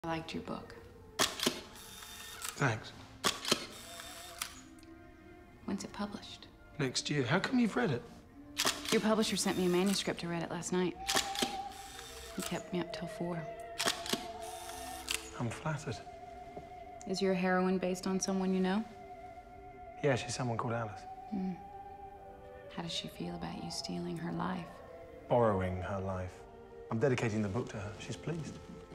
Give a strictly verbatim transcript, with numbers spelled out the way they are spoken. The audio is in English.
I liked your book. Thanks. When's it published? Next year. How come you've read it? Your publisher sent me a manuscript. I read it last night. He kept me up till four. I'm flattered. Is your heroine based on someone you know? Yeah, she's someone called Alice. Mm. How does she feel about you stealing her life? Borrowing her life. I'm dedicating the book to her. She's pleased.